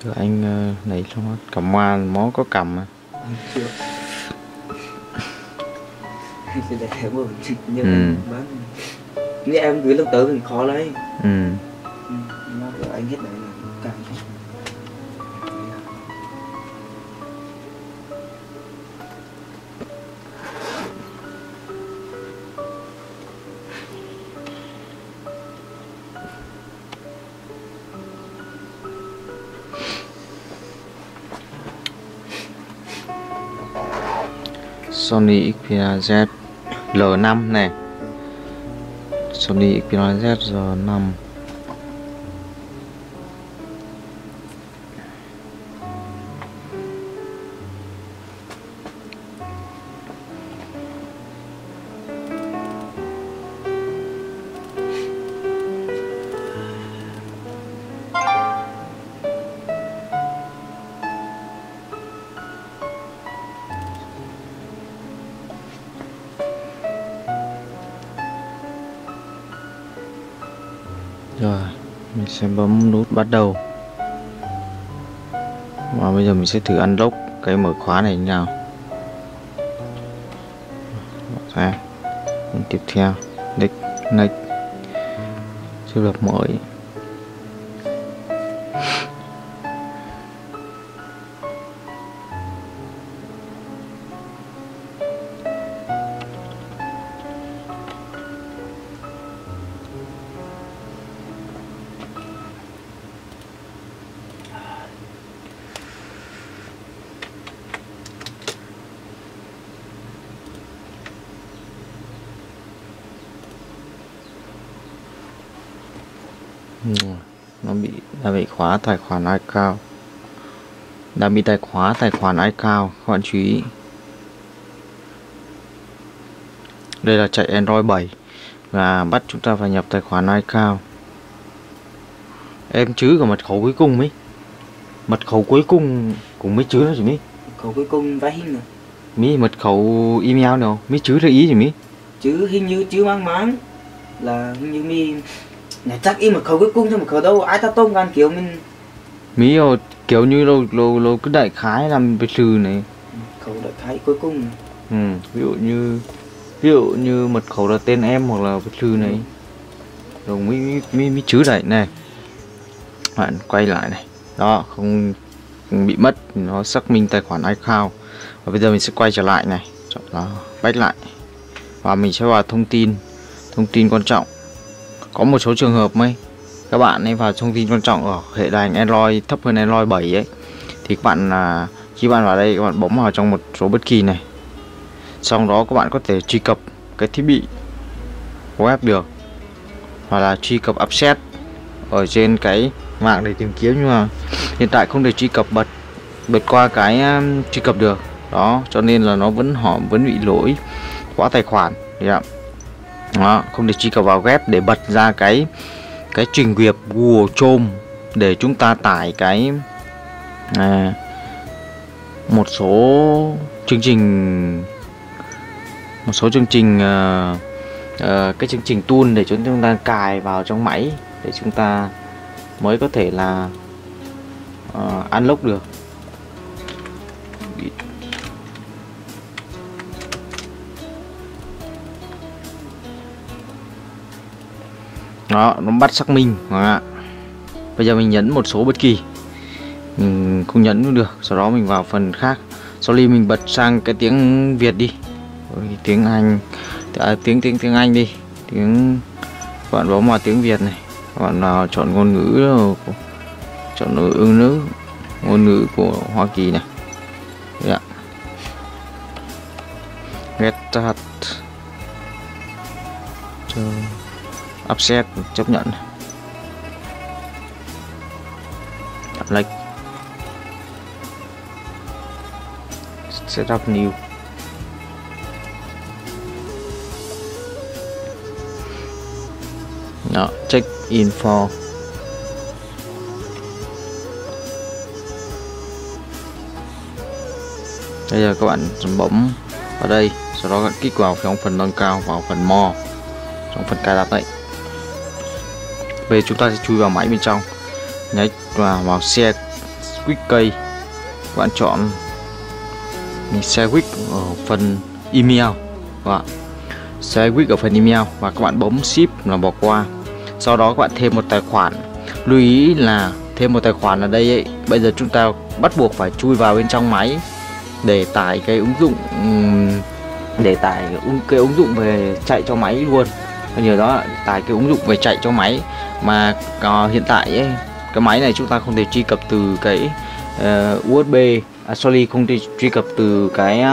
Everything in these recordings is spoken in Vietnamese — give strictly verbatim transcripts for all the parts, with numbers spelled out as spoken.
Rồi anh uh, lấy xong hết. Cầm hoa mó có cầm mà. Chưa. Sẽ để một như Ừ. bán. Như em gửi lần tới mình khó lấy. Ừ. Ừ. Nó của anh hết đấy là càng không. Sony Xperia Z L năm này. Sony Xperia Z L năm. Rồi, mình sẽ bấm nút bắt đầu. Và bây giờ mình sẽ thử unlock cái mở khóa này như nào. Ra. Tiếp theo, next, next. Thiết lập mới. Nó bị đã bị khóa tài khoản iCloud, đã bị tài khóa tài khoản iCloud. Các bạn chú ý, đây là chạy Android bảy và bắt chúng ta phải nhập tài khoản iCloud. Em chứ cả mật khẩu cuối cùng ấy, mật khẩu cuối cùng cũng mới chứ đó chị Mỹ. Khẩu cuối cùng vẽ hình rồi. Mỹ mật khẩu email nào Mỹ chứ theo ý chị Mỹ. Chứ hình như chứ mang máng là hình như mi này chắc im mật khẩu cuối cùng cho mật khẩu đâu ai ta tông gan kiểu mình Mỹ rồi kiểu như lâu lâu lâu cứ đại khái làm về từ này. Khẩu đại khái cuối cùng. Ừ, ví dụ như ví dụ như mật khẩu là tên em hoặc là về từ này. Rồi Mỹ Mỹ Mỹ chứ đấy này. Bạn quay lại này. Đó, không bị mất, nó xác minh tài khoản iCloud. Và bây giờ mình sẽ quay trở lại này, chọn đó, back lại. Và mình sẽ vào thông tin, thông tin quan trọng. Có một số trường hợp ấy, các bạn ấy vào thông tin quan trọng ở hệ điều hành Android thấp hơn Android bảy ấy, thì các bạn là khi bạn vào đây các bạn bấm vào trong một số bất kỳ này, sau đó các bạn có thể truy cập cái thiết bị web được, hoặc là truy cập upset ở trên cái mạng để tìm kiếm, nhưng mà hiện tại không thể truy cập bật bật qua cái um, truy cập được đó, cho nên là nó vẫn họ vẫn bị lỗi khóa tài khoản. Yeah. Đó, không thể truy cập vào web để bật ra cái cái trình duyệt Google Chrome để chúng ta tải cái à, một số chương trình một số chương trình uh, uh, cái chương trình tool để chúng ta cài vào trong máy để chúng ta mới có thể là uh, unlock được. Đó, nó bắt xác minh. Đó. Bây giờ mình nhấn một số bất kỳ, mình không nhấn cũng được, sau đó mình vào phần khác. Sorry, mình bật sang cái tiếng Việt đi, tiếng Anh, à, tiếng tiếng tiếng Anh đi, tiếng các bạn bấm vào tiếng Việt này, các bạn vào chọn ngôn ngữ, chọn ngôn ngữ nữ, ngôn ngữ của Hoa Kỳ này. Đấy ạ. Get start. Cho upset chấp nhận. Đặt lệch. Setup new. Đó, check info. Bây giờ các bạn bấm vào đây, sau đó kích vào trong phần nâng cao, vào phần more, trong phần cài đặt đấy. Về chúng ta sẽ chui vào máy bên trong, nhấn vào vào share quick key, các bạn chọn mình share quick ở phần email, các bạn share quick ở phần email và các bạn bấm ship là bỏ qua. Sau đó các bạn thêm một tài khoản. Lưu ý là thêm một tài khoản ở đây ấy, bây giờ chúng ta bắt buộc phải chui vào bên trong máy để tải cái ứng dụng để tải cái ứng dụng về chạy cho máy luôn. Nhớ đó, tải cái ứng dụng về chạy cho máy mà uh, hiện tại ấy, cái máy này chúng ta không thể truy cập từ cái uh, u ét bê, à, sorry, không thể truy cập từ cái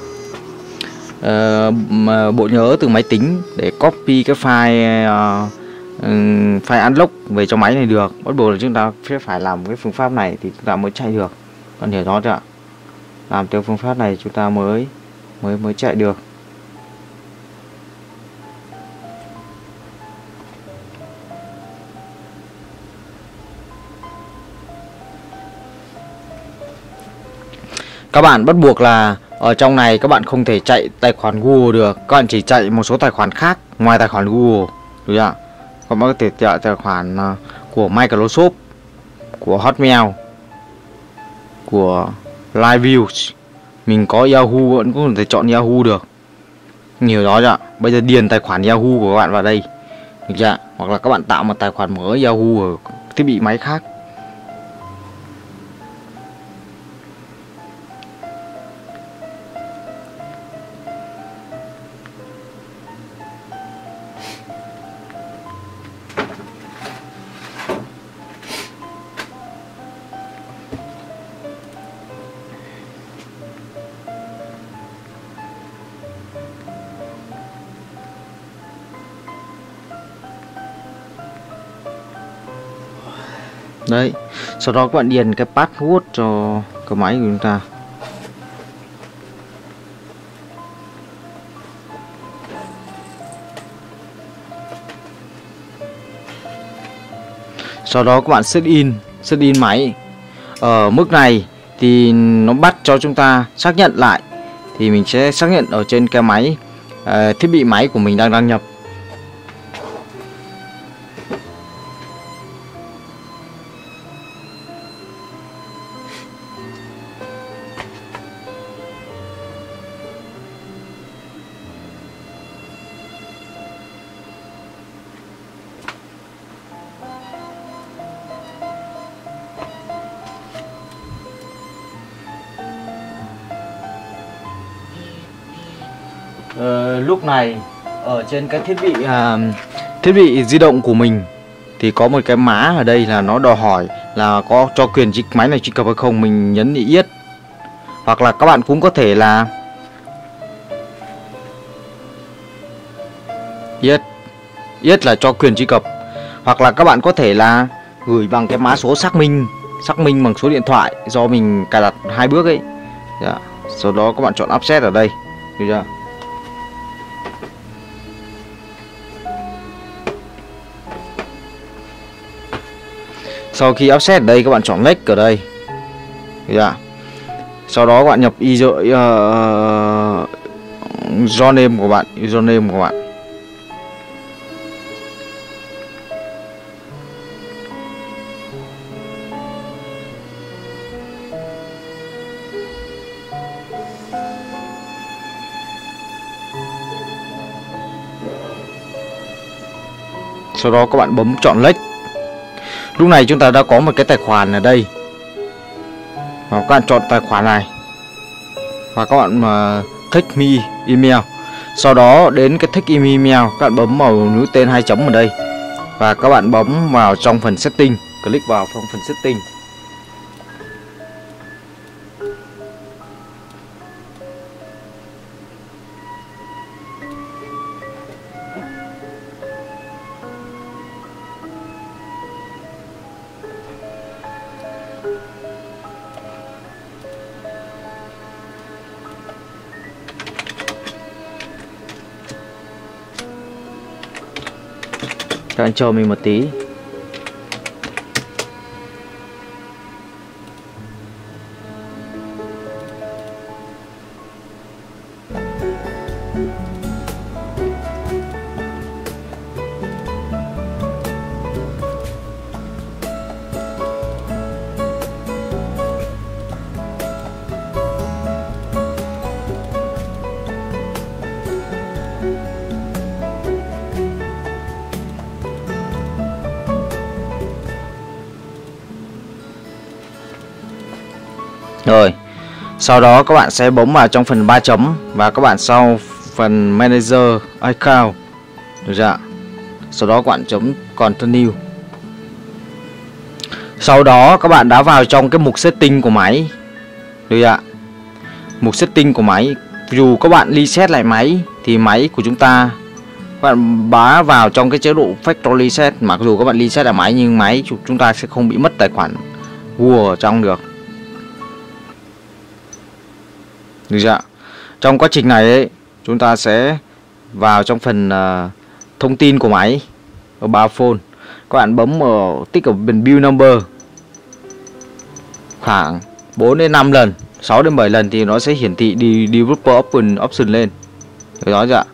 uh, bộ nhớ từ máy tính để copy cái file uh, file unlock về cho máy này được. Bắt buộc là chúng ta phải làm cái phương pháp này thì chúng ta mới chạy được. Con hiểu rõ chưa ạ? Làm theo phương pháp này chúng ta mới mới mới chạy được. Các bạn bắt buộc là ở trong này các bạn không thể chạy tài khoản Google được, các bạn chỉ chạy một số tài khoản khác ngoài tài khoản Google, được chưa? Các bạn có thể chạy tài khoản của Microsoft, của Hotmail, của Liveview. Mình có Yahoo vẫn có thể chọn Yahoo được. Nhiều đó chưa? Bây giờ điền tài khoản Yahoo của các bạn vào đây, được chưa? Hoặc là các bạn tạo một tài khoản mới Yahoo ở thiết bị máy khác. Đấy, sau đó các bạn điền cái password cho cái máy của chúng ta. Sau đó các bạn set in, set in máy. Ở mức này thì nó bắt cho chúng ta xác nhận lại. Thì mình sẽ xác nhận ở trên cái máy, uh, thiết bị máy của mình đang đăng nhập. Ờ, lúc này ở trên cái thiết bị à, thiết bị di động của mình thì có một cái má ở đây là nó đòi hỏi là có cho quyền truy máy này truy cập hay không. Mình nhấn yes, hoặc là các bạn cũng có thể là yes, yes là cho quyền truy cập, hoặc là các bạn có thể là gửi bằng cái mã số xác minh xác minh bằng số điện thoại do mình cài đặt hai bước ấy. Dạ. Sau đó các bạn chọn offset ở đây, được chưa? Sau khi offset ở đây các bạn chọn next ở đây, được chưa? Sau đó các bạn nhập user uh, username của bạn, username của bạn. Sau đó các bạn bấm chọn next. Lúc này chúng ta đã có một cái tài khoản ở đây, và các bạn chọn tài khoản này và các bạn mà take me email. Sau đó đến cái take me email, các bạn bấm vào núi tên hai chấm ở đây và các bạn bấm vào trong phần setting, click vào trong phần setting. Các bạn chờ mình một tí. Sau đó các bạn sẽ bấm vào trong phần ba chấm và các bạn sau phần Manager Account, được chưa? Sau đó các bạn chấm Continue. Sau đó các bạn đã vào trong cái mục setting của máy, được chưa? Mục setting của máy, dù các bạn reset lại máy thì máy của chúng ta, các bạn bá vào trong cái chế độ Factory Reset, mặc dù các bạn reset lại máy nhưng máy chúng ta sẽ không bị mất tài khoản Google ở trong được. Được chưa? Trong quá trình này ấy, chúng ta sẽ vào trong phần uh, thông tin của máy ở ba phone. Các bạn bấm ở tích ở bên Build Number khoảng bốn đến năm lần, sáu đến bảy lần thì nó sẽ hiển thị đi Developer Open Option lên. Được đó chưa?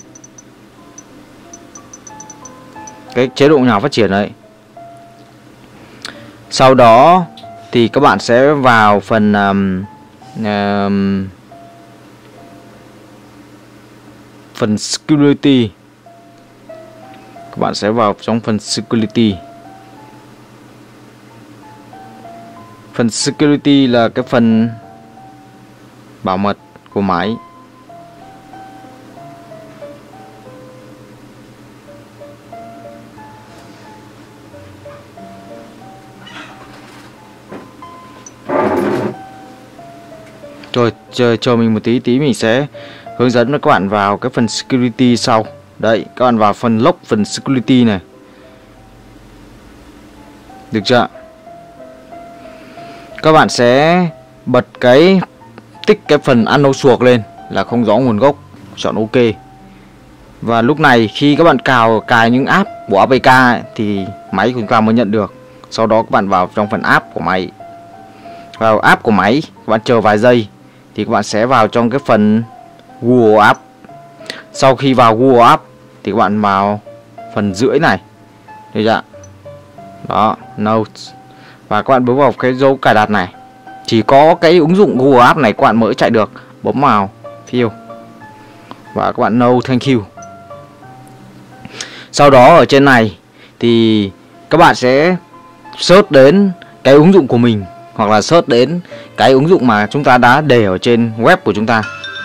Cái chế độ nhà phát triển đấy. Sau đó thì các bạn sẽ vào phần um, um, phần Security. Các bạn sẽ vào trong phần Security. Phần Security là cái phần bảo mật của máy. Rồi, chờ, chờ mình một tí, tí mình sẽ hướng dẫn các bạn vào cái phần Security sau. Đấy, các bạn vào phần Lock, phần Security này. Được chưa? Các bạn sẽ bật cái tích cái phần unknown lên là không rõ nguồn gốc, chọn OK. Và lúc này khi các bạn cào cài những app của a pê ca ấy, thì máy của chúng ta mới nhận được. Sau đó các bạn vào trong phần app của máy. Vào app của máy, các bạn chờ vài giây thì các bạn sẽ vào trong cái phần Google App. Sau khi vào Google App thì các bạn vào phần rưỡi này, được chưa? Đó, Notes. Và các bạn bấm vào cái dấu cài đặt này. Chỉ có cái ứng dụng Google App này các bạn mới chạy được. Bấm vào Fill và các bạn No Thank You. Sau đó ở trên này thì các bạn sẽ search đến cái ứng dụng của mình, hoặc là search đến cái ứng dụng mà chúng ta đã để ở trên web của chúng ta.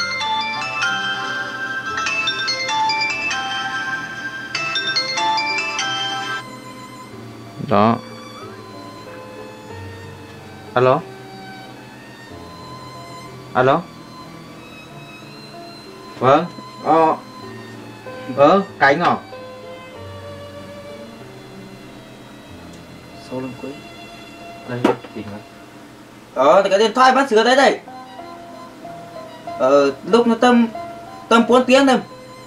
Đó. Alo. Alo. Vâng. Ờ. Vâng, cánh à? Số lần cuối. Đây, tìm rồi. Ờ, cái điện thoại bắt sửa đấy đây. Ờ, lúc nó tầm tầm bốn tiếng thôi.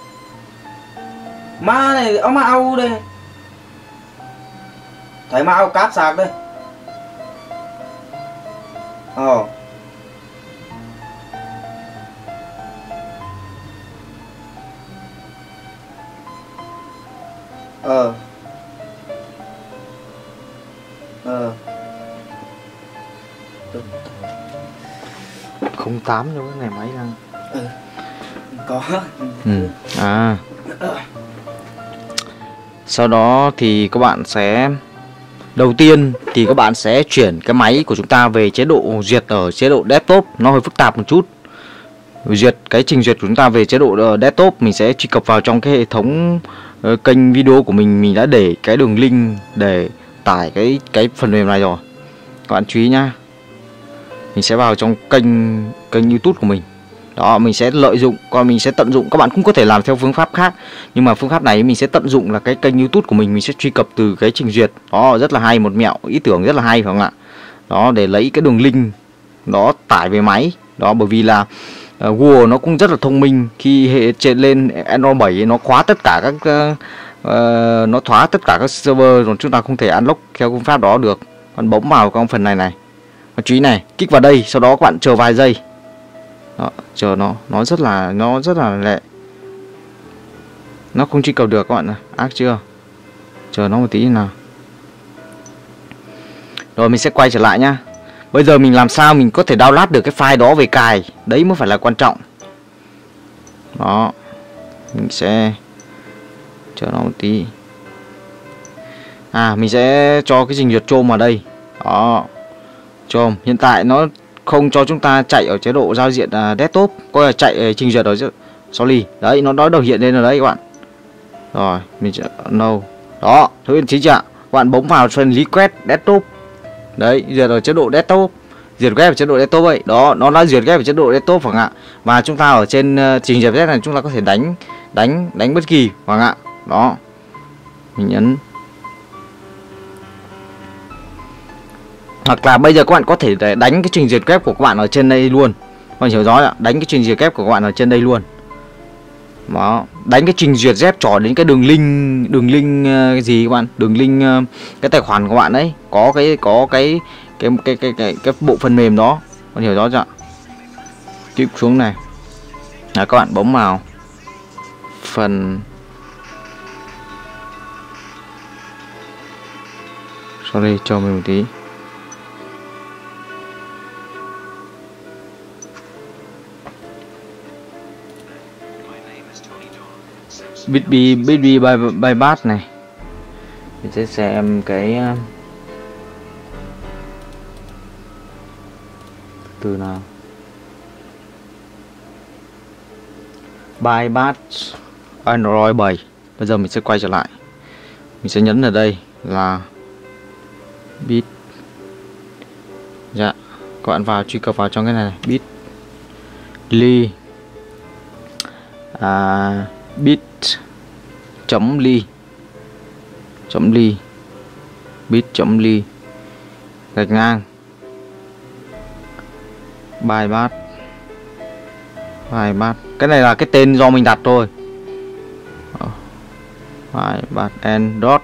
Má này, ông mà ao đây. Thấy mà ao cáp sạc đây. Ờ. Ờ. Ờ. không tám cho cái này máy đang. Ừ. Có. Ừ. À. Sau đó thì các bạn sẽ, đầu tiên thì các bạn sẽ chuyển cái máy của chúng ta về chế độ duyệt ở chế độ desktop. Nó hơi phức tạp một chút. Duyệt cái trình duyệt của chúng ta về chế độ desktop, mình sẽ truy cập vào trong cái hệ thống uh, kênh video của mình. Mình đã để cái đường link để tải cái cái phần mềm này rồi. Các bạn chú ý nhá. Mình sẽ vào trong kênh kênh YouTube của mình. Đó, mình sẽ lợi dụng, còn mình sẽ tận dụng. Các bạn cũng có thể làm theo phương pháp khác, nhưng mà phương pháp này mình sẽ tận dụng là cái kênh YouTube của mình. Mình sẽ truy cập từ cái trình duyệt. Đó, rất là hay, một mẹo, ý tưởng rất là hay phải không ạ? Đó, để lấy cái đường link đó tải về máy. Đó, bởi vì là uh, Google nó cũng rất là thông minh. Khi hệ trên lên Android bảy nó khóa tất cả các uh, uh, nó khóa tất cả các server rồi, chúng ta không thể unlock theo phương pháp đó được. Bạn bấm vào trong phần này này. Và chú ý này, kích vào đây, sau đó các bạn chờ vài giây. Đó, chờ nó nó rất là nó rất là lẹ. Nó không truy cập được các bạn ạ. Ác chưa? Chờ nó một tí nào. Rồi mình sẽ quay trở lại nhá. Bây giờ mình làm sao mình có thể download được cái file đó về cài, đấy mới phải là quan trọng. Đó. Mình sẽ chờ nó một tí. À, mình sẽ cho cái trình duyệt Chrome vào đây. Đó. Chrome hiện tại nó không cho chúng ta chạy ở chế độ giao diện uh, desktop, coi là chạy trình duyệt ở sorry đấy, nó đó đầu hiện lên ở đấy các bạn. Rồi mình sẽ no đó, thứ chính chưa? Các bạn bấm vào phần request desktop đấy, duyệt ở chế độ desktop, duyệt web ở chế độ desktop vậy đó, nó đã duyệt web ở chế độ desktop phải không ạ? Và chúng ta ở trên uh, trình duyệt này chúng ta có thể đánh đánh đánh bất kỳ phải không ạ? Đó, mình nhấn. Hoặc là bây giờ các bạn có thể đánh cái trình duyệt web của các bạn ở trên đây luôn. Các bạn hiểu rõ ạ, đánh cái trình duyệt web của các bạn ở trên đây luôn. Đó, đánh cái trình duyệt web trỏ đến cái đường link, đường link cái gì các bạn, đường link cái tài khoản của bạn đấy, có cái có cái cái cái cái cái, cái bộ phần mềm đó. Các bạn hiểu rõ chưa? Tiếp xuống này. Là các bạn bấm vào phần sorry cho mình một tí. bê bê bê bê bypass này, mình sẽ xem cái từ nào bypass Android bảy. Bây giờ mình sẽ quay trở lại, mình sẽ nhấn ở đây là bit, dạ các bạn vào truy cập vào trong cái này, này. bit ly à, bit chấm ly chấm ly bit chấm ly gạch ngang bypass bypass. Cái này là cái tên do mình đặt thôi. Bypass and dot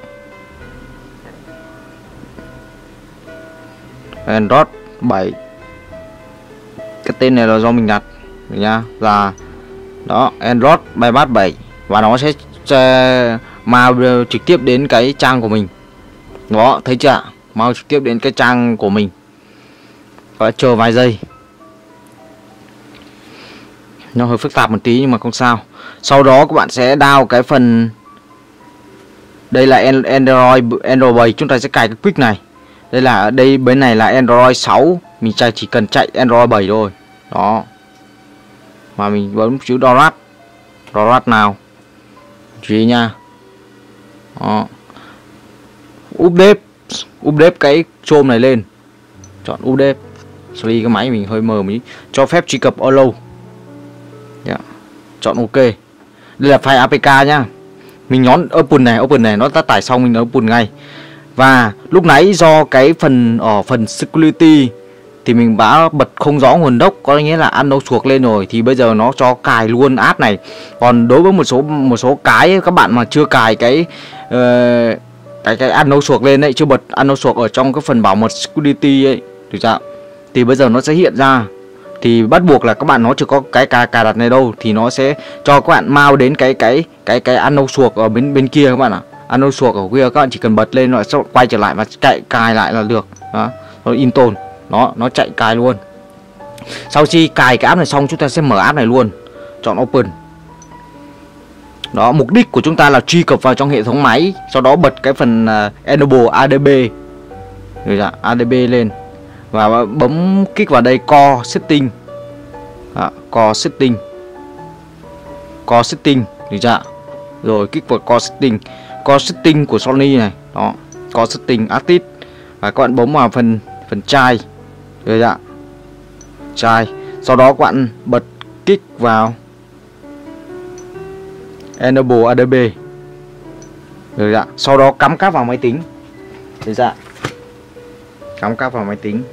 and dot bảy. Cái tên này là do mình đặt nha, là đó Android bypass bảy, và nó sẽ uh, mau trực tiếp đến cái trang của mình. Đó, thấy chưa? Mau trực tiếp đến cái trang của mình. Các bạn chờ vài giây. Nó hơi phức tạp một tí nhưng mà không sao. Sau đó các bạn sẽ download cái phần, đây là Android Android bảy, chúng ta sẽ cài cái quick này. Đây là đây bên này là Android sáu, mình chỉ cần chạy Android bảy thôi. Đó. Mà mình bấm chữ download. Download nào. Chú ý nha. Đó. Update, update cái Chrome này lên. Chọn update. Sorry cái máy mình hơi mờ một tí. Cho phép truy cập allow. Yeah. Chọn ok. Đây là file a pê ca nhá. Mình nhón open này, open này nó đã tải xong mình open ngay. Và lúc nãy do cái phần ở phần security thì mình đã bật không rõ nguồn gốc, có nghĩa là ăn đâu suộc lên rồi, thì bây giờ nó cho cài luôn app này. Còn đối với một số một số cái các bạn mà chưa cài cái uh, cái cái ăn đâu suộc lên đấy, chưa bật ăn đâu suộc ở trong cái phần bảo mật security ấy, được chưa? Thì bây giờ nó sẽ hiện ra, thì bắt buộc là các bạn nó chưa có cái cài cài đặt này đâu, thì nó sẽ cho các bạn mau đến cái cái cái cái ăn đâu suộc ở bên bên kia các bạn ạ. Ăn đâu suộc ở kia các bạn chỉ cần bật lên rồi sau quay trở lại và chạy cài lại là được. Đó, nó install. Đó, nó chạy cài luôn. Sau khi cài cái app này xong, chúng ta sẽ mở app này luôn. Chọn open. Đó, mục đích của chúng ta là truy cập vào trong hệ thống máy, sau đó bật cái phần uh, enable a đê bê. Rồi dạ, a đê bê lên. Và bấm kích vào đây core setting. Đó, core setting. Core setting, được chưa? Rồi kích vào core setting. Core setting của Sony này. Đó, core setting artist. Và các bạn bấm vào phần phần chai. Được chưa? Chai. Sau đó các bạn bật kích vào enable a đê bê. Được chưa? Sau đó cắm cáp vào máy tính. Được chưa? Cắm cáp vào máy tính.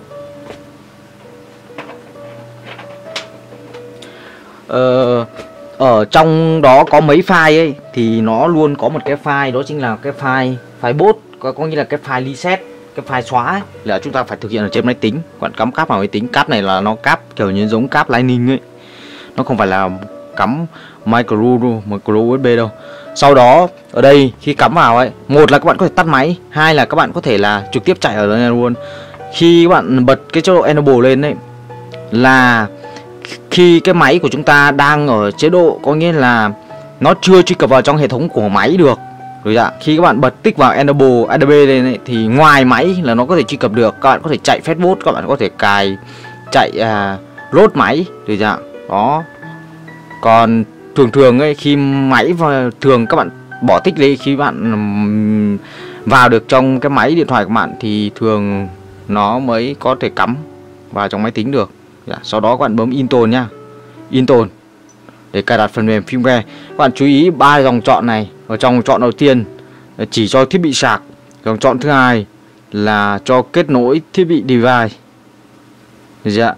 Ờ, ở trong đó có mấy file ấy thì nó luôn có một cái file, đó chính là cái file file bot, có, có nghĩa là cái file reset, cái file xóa ấy, là chúng ta phải thực hiện ở trên máy tính. Bạn cắm cáp vào máy tính, cáp này là nó cáp kiểu như giống cáp Lightning ấy, nó không phải là cắm micro micro u ét bê đâu. Sau đó ở đây khi cắm vào ấy, một là các bạn có thể tắt máy, hai là các bạn có thể là trực tiếp chạy ở đây luôn. Khi các bạn bật cái chế độ enable lên đấy là khi cái máy của chúng ta đang ở chế độ, có nghĩa là nó chưa truy cập vào trong hệ thống của máy được, Rồi dạ, khi các bạn bật tích vào enable a đê bê lên ấy, thì ngoài máy là nó có thể truy cập được. Các bạn có thể chạy Facebook, các bạn có thể cài chạy à, load máy. Rồi dạ, đó. Còn thường thường ấy, khi máy và thường các bạn bỏ tích đi, khi bạn um, vào được trong cái máy điện thoại của bạn thì thường nó mới có thể cắm vào trong máy tính được. Dạ, sau đó các bạn bấm install nhá. Install để cài đặt phần mềm firmware. Các bạn chú ý ba dòng chọn này. Ở trong chọn đầu tiên chỉ cho thiết bị sạc, dòng chọn thứ hai là cho kết nối thiết bị device. Dạ.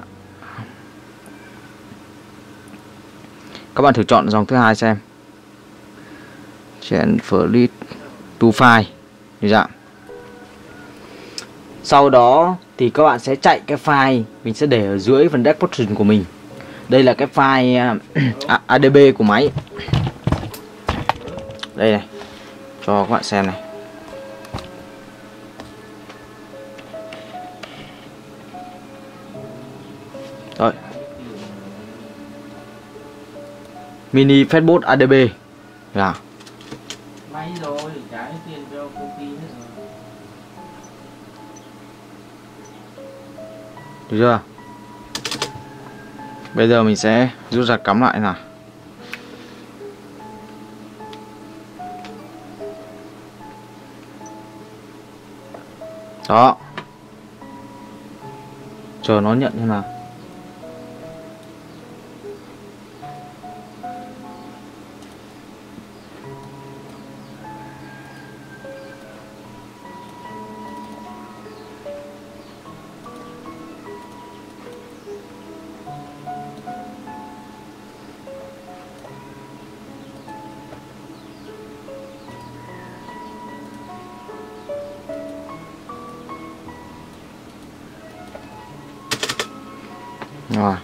Các bạn thử chọn dòng thứ hai xem. Transfer to file. Dạ. Sau đó thì các bạn sẽ chạy cái file, mình sẽ để ở dưới phần description của mình. Đây là cái file a đê bê của máy. Đây này, cho các bạn xem này. Rồi. Mini Facebook a đê bê. Là. Máy rồi, trả tiền cho công ty hết rồi. Được chưa? Bây giờ mình sẽ rút ra cắm lại nào. Đó. Chờ nó nhận như nào. Rồi.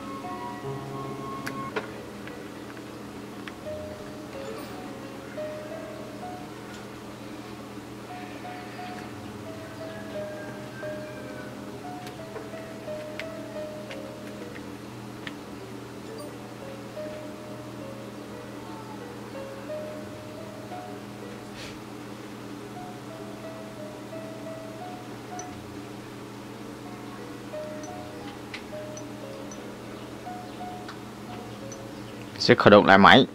Sẽ khởi động lại máy.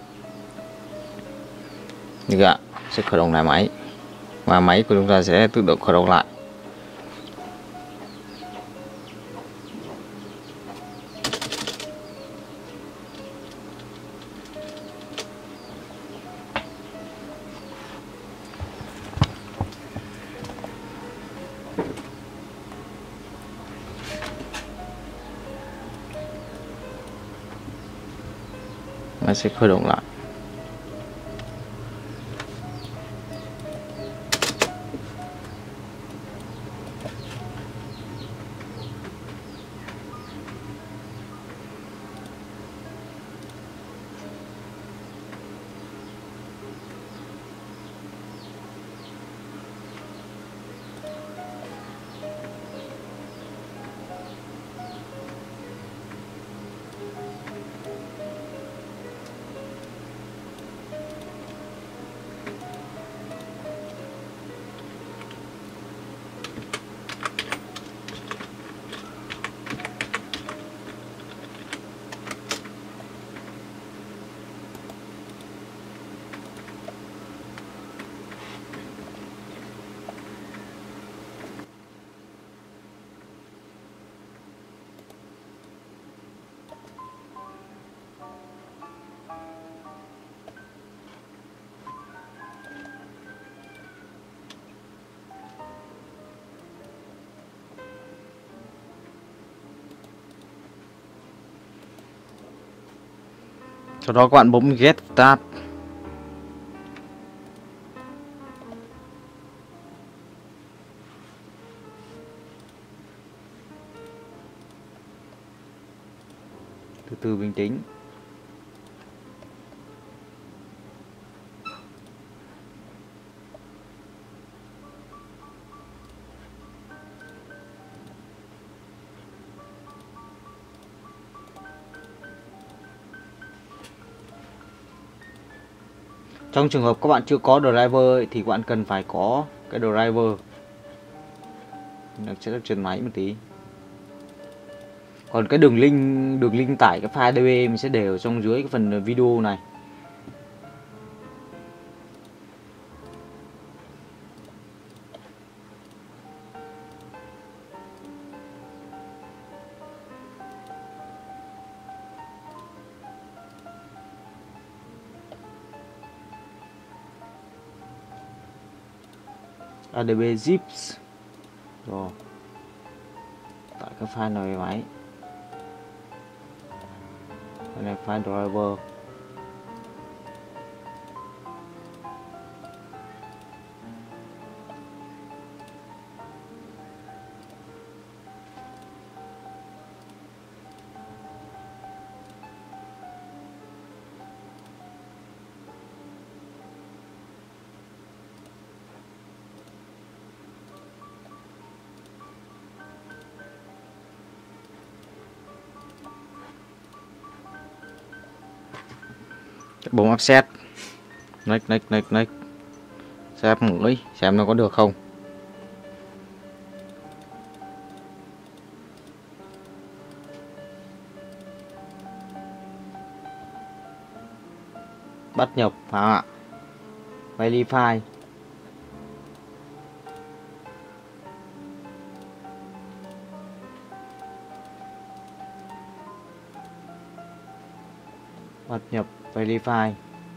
Được ạ, sẽ khởi động lại máy. Và máy của chúng ta sẽ tự động khởi động lại. Máy sẽ khởi động lại. Sau đó các bạn bấm Get Start. Từ từ bình tĩnh. Trong trường hợp các bạn chưa có driver ấy, thì các bạn cần phải có cái driver. Nó sẽ trên máy một tí. Còn cái đường link đường link tải cái file a đê bê mình sẽ để ở trong dưới cái phần video này. a đê bê zip rồi tải cái file này về máy. Đây là file driver. Bấm offset, next next next next, xem mũi xem nó có được không. Bắt nhập phải không ạ? Verify. Bắt nhập Verify.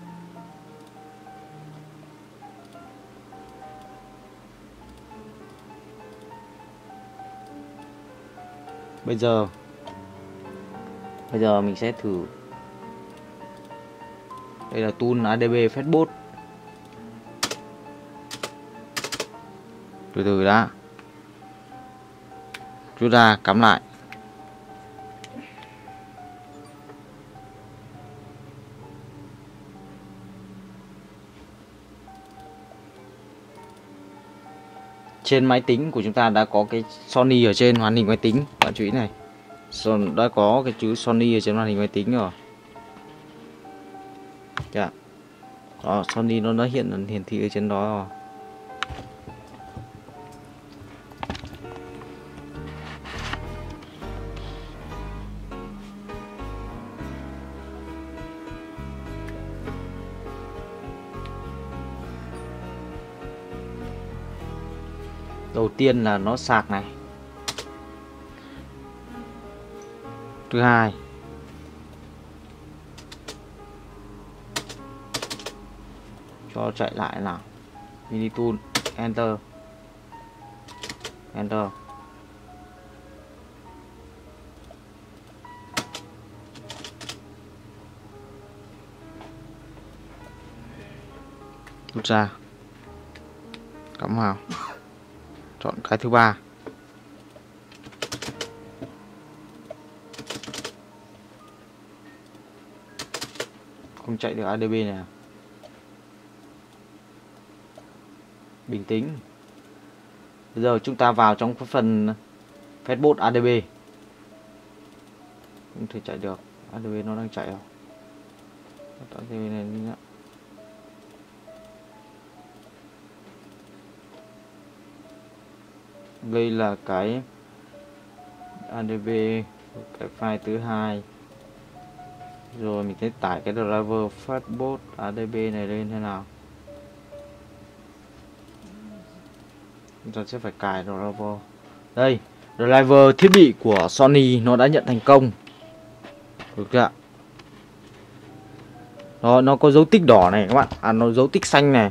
Bây giờ Bây giờ mình sẽ thử. Đây là tool a đê bê Fastboot. Từ từ đã. Rút ra cắm lại. Trên máy tính của chúng ta đã có cái Sony ở trên màn hình máy tính, bạn chú ý này. Đã có cái chữ Sony ở trên màn hình máy tính rồi. Dạ. Đó, Sony nó đã hiện hiển thị ở trên đó rồi. Đầu tiên là nó sạc này. Thứ hai cho chạy lại nào. Mini tool, enter. Enter. Rút ra. Cắm vào. Chọn cái thứ ba. Không chạy được a đê bê này. Bình tĩnh. Bây giờ chúng ta vào trong cái phần Fastboot a đê bê. Không thể chạy được. a đê bê nó đang chạy không? a đê bê này đi nữa. Đây là cái a đê bê, cái file thứ hai. Rồi mình sẽ tải cái driver Fastboot a đê bê này lên thế nào. Chúng ta sẽ phải cài driver. Đây, driver thiết bị của Sony nó đã nhận thành công. Được chưa ạ? Nó nó có dấu tích đỏ này các bạn, à nó dấu tích xanh này.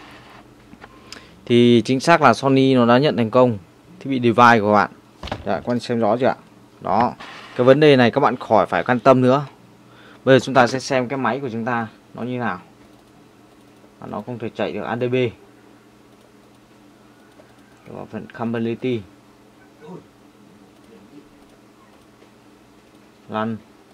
Thì chính xác là Sony nó đã nhận thành công thiết bị device của bạn. Dạ, các bạn xem rõ chưa ạ? Đó, cái vấn đề này các bạn khỏi phải quan tâm nữa. Bây giờ chúng ta sẽ xem cái máy của chúng ta nó như nào. Và nó không thể chạy được a đê bê. Vào phần compatibility. Run.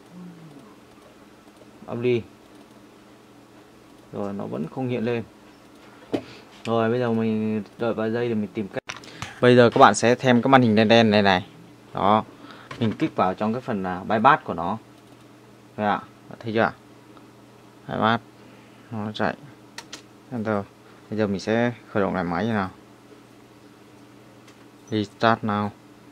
Up đi. Rồi nó vẫn không hiện lên. Rồi bây giờ mình đợi vài giây để mình tìm cách. Bây giờ các bạn sẽ thêm cái màn hình đen đen này này. Đó. Mình kích vào trong cái phần là bypass của nó. Đây ạ, thấy chưa ạ? Bypass nó chạy. Enter. Bây giờ mình sẽ khởi động lại máy như nào. Restart now.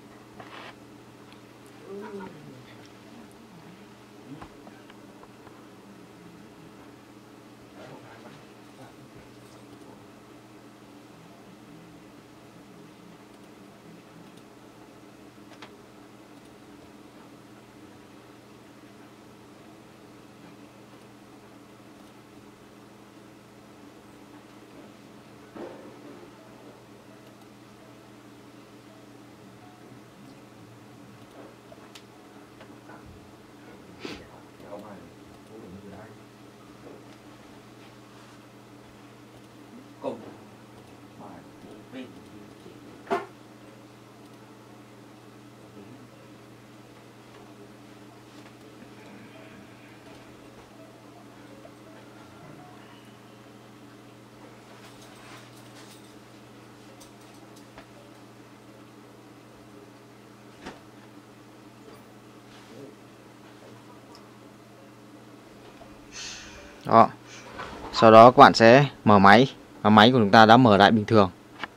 Đó. Sau đó các bạn sẽ mở máy và máy của chúng ta đã mở lại bình thường.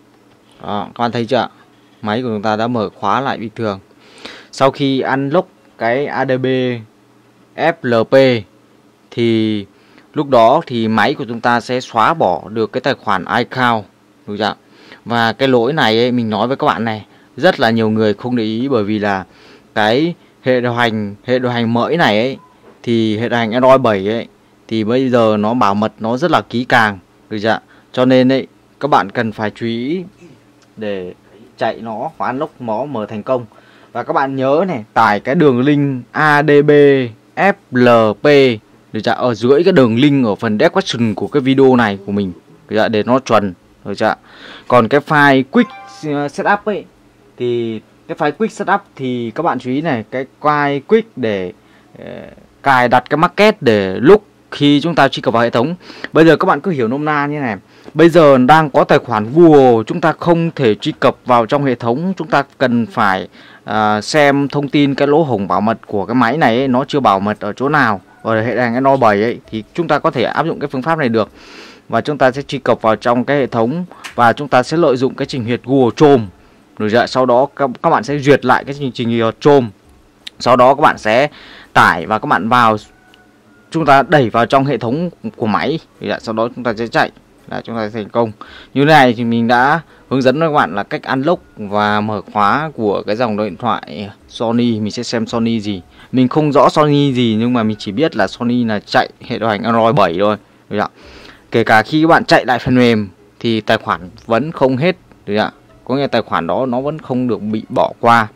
Đó, các bạn thấy chưa? Máy của chúng ta đã mở khóa lại bình thường. Sau khi unlock cái a đê bê ép lờ pê thì lúc đó thì máy của chúng ta sẽ xóa bỏ được cái tài khoản iCloud, đúng chưa? Và cái lỗi này ấy, mình nói với các bạn này, rất là nhiều người không để ý, bởi vì là cái hệ điều hành hệ điều hành mới này ấy, thì hệ điều hành Android bảy ấy thì bây giờ nó bảo mật nó rất là kỹ càng, được chưa? Cho nên ấy các bạn cần phải chú ý để chạy nó và unlock nó mở thành công. Và các bạn nhớ này, tải cái đường link a đê bê ép lờ pê được chưa? Ở dưới cái đường link ở phần description của cái video này của mình, được chưa? Để nó chuẩn, được chưa? Còn cái file quick setup ấy thì cái file quick setup thì các bạn chú ý này, cái file quick để uh, cài đặt cái market để lúc khi chúng ta truy cập vào hệ thống. Bây giờ các bạn cứ hiểu nôm na như này. Bây giờ đang có tài khoản Google, chúng ta không thể truy cập vào trong hệ thống. Chúng ta cần phải uh, xem thông tin cái lỗ hổng bảo mật của cái máy này ấy, nó chưa bảo mật ở chỗ nào. Ở hệ điều hành Android bảy ấy, thì chúng ta có thể áp dụng cái phương pháp này được. Và chúng ta sẽ truy cập vào trong cái hệ thống và chúng ta sẽ lợi dụng cái trình duyệt Google Chrome. Rồi dạ, sau đó các, các bạn sẽ duyệt lại cái trình trình duyệt Chrome. Sau đó các bạn sẽ tải và các bạn vào, chúng ta đẩy vào trong hệ thống của máy. Dạ, sau đó chúng ta sẽ chạy là chúng ta sẽ thành công. Như thế này thì mình đã hướng dẫn các bạn là cách unlock và mở khóa của cái dòng điện thoại Sony. Mình sẽ xem Sony gì. Mình không rõ Sony gì nhưng mà mình chỉ biết là Sony là chạy hệ điều hành Android bảy thôi. Được ạ. Kể cả khi các bạn chạy lại phần mềm thì tài khoản vẫn không hết. Được ạ. Có nghĩa tài khoản đó nó vẫn không được bị bỏ qua.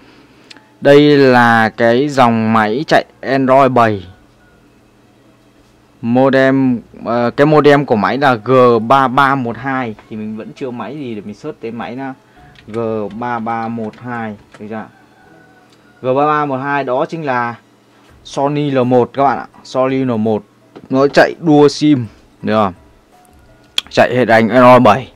Đây là cái dòng máy chạy Android bảy. Modem uh, cái modem của máy là G ba ba một hai, thì mình vẫn chưa máy gì để mình search tên máy nha. G ba ba một hai, được chưa? G ba ba một hai đó chính là Sony L một các bạn ạ. Sony L một nó chạy đua sim, được không? Chạy hệ điều hành Android bảy.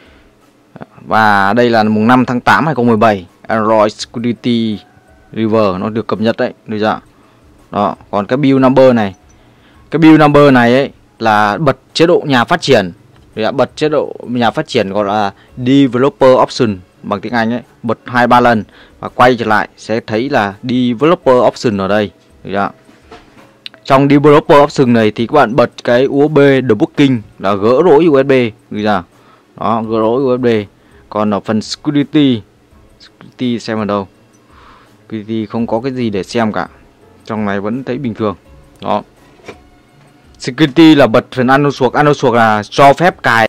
Và đây là mùng năm tháng tám hai nghìn không trăm mười bảy, Android Security River nó được cập nhật đấy, được chưa? Đó, còn cái build number này, cái build number này ấy là bật chế độ nhà phát triển. Bật chế độ nhà phát triển gọi là Developer Option bằng tiếng Anh ấy, bật hai ba lần và quay trở lại sẽ thấy là Developer Option ở đây. Được. Trong Developer Option này thì các bạn bật cái u ét bê debooking là gỡ rối u ét bê, được chưa? Đó, gỡ rối u ét bê. Còn ở phần Security, Security xem ở đâu? Security không có cái gì để xem cả. Trong này vẫn thấy bình thường. Đó. Security là bật phần Ano suộc, Ano suộc là cho phép cài.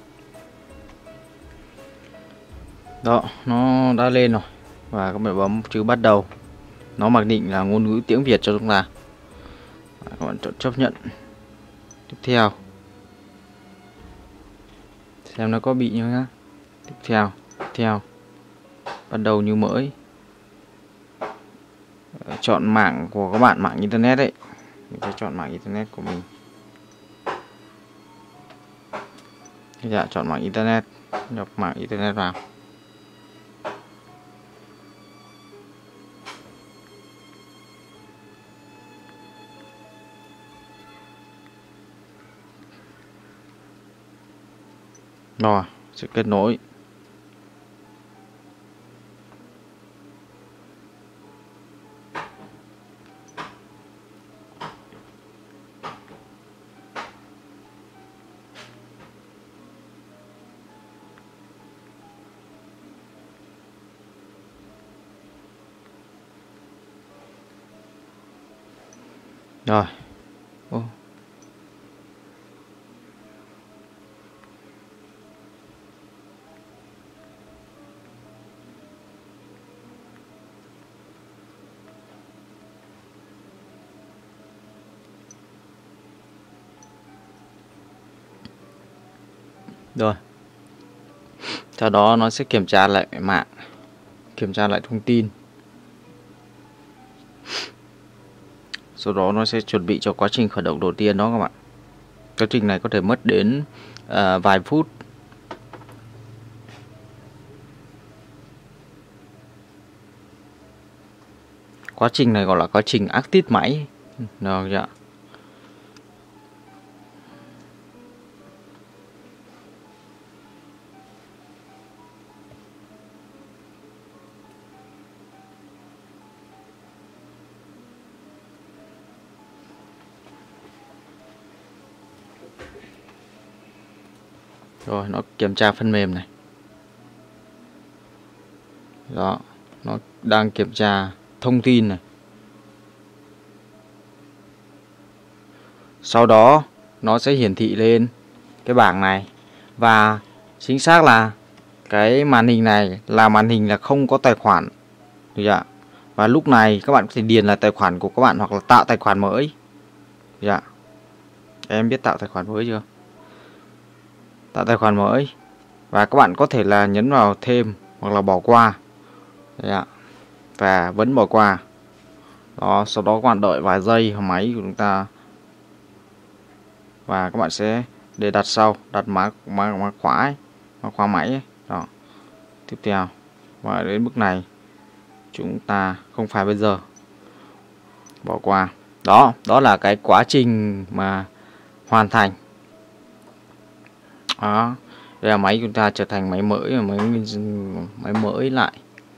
Đó, nó đã lên rồi. Và các bạn bấm chữ bắt đầu. Nó mặc định là ngôn ngữ tiếng Việt cho chúng ta. Các bạn chọn chấp nhận. Tiếp theo. Xem nó có bị như nhá. Tiếp theo, tiếp theo. Bắt đầu như mới. Chọn mạng của các bạn, mạng internet ấy. Mình sẽ chọn mạng internet của mình. Dạ, chọn mạng internet, nhập mạng internet vào. Rồi, sẽ kết nối. Rồi. Ô. Rồi. Sau đó nó sẽ kiểm tra lại mạng, kiểm tra lại thông tin. Sau đó nó sẽ chuẩn bị cho quá trình khởi động đầu tiên đó các bạn. Quá trình này có thể mất đến uh, vài phút. Quá trình này gọi là quá trình active máy. Được chưa? Rồi nó kiểm tra phần mềm này. Đó, nó đang kiểm tra thông tin này. Sau đó nó sẽ hiển thị lên cái bảng này. Và chính xác là cái màn hình này là màn hình là không có tài khoản. Được chưa? Và lúc này các bạn có thể điền là tài khoản của các bạn hoặc là tạo tài khoản mới. Được chưa? Em biết tạo tài khoản mới chưa? Tạo tài khoản mới. Và các bạn có thể là nhấn vào thêm hoặc là bỏ qua. Đấy ạ. Và vẫn bỏ qua. Đó, sau đó các bạn đợi vài giây máy của chúng ta. Và các bạn sẽ để đặt sau, đặt mã mã, mã khóa ấy, mã khóa máy ấy. Đó. Tiếp theo. Và đến bước này chúng ta không phải bây giờ. Bỏ qua. Đó, đó là cái quá trình mà hoàn thành. Đó. Đây là máy chúng ta trở thành máy mới, máy máy mới lại.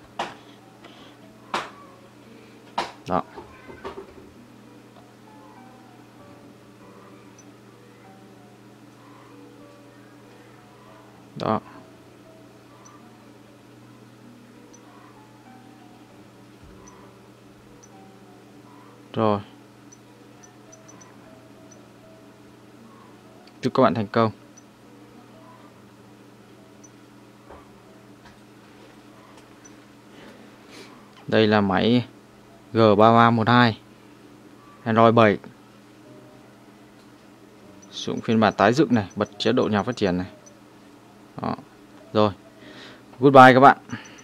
Đó. Đó. Rồi. Chúc các bạn thành công. Đây là máy G ba ba một hai Android bảy. Sử dụng phiên bản tái dựng này, bật chế độ nhà phát triển này. Đó. Rồi. Goodbye các bạn.